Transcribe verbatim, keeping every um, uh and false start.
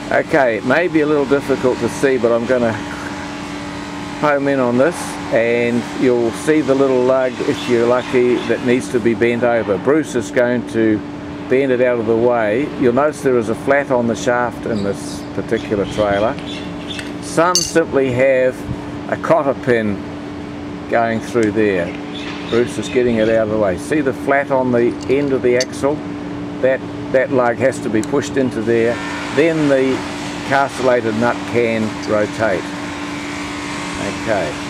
Okay, it may be a little difficult to see, but I'm going to home in on this and you'll see the little lug, if you're lucky, that needs to be bent over. Bruce is going to bend it out of the way. You'll notice there is a flat on the shaft in this particular trailer. Some simply have a cotter pin going through there. Bruce is getting it out of the way. See the flat on the end of the axle? That, that lug has to be pushed into there. Then the castellated nut can rotate. Okay.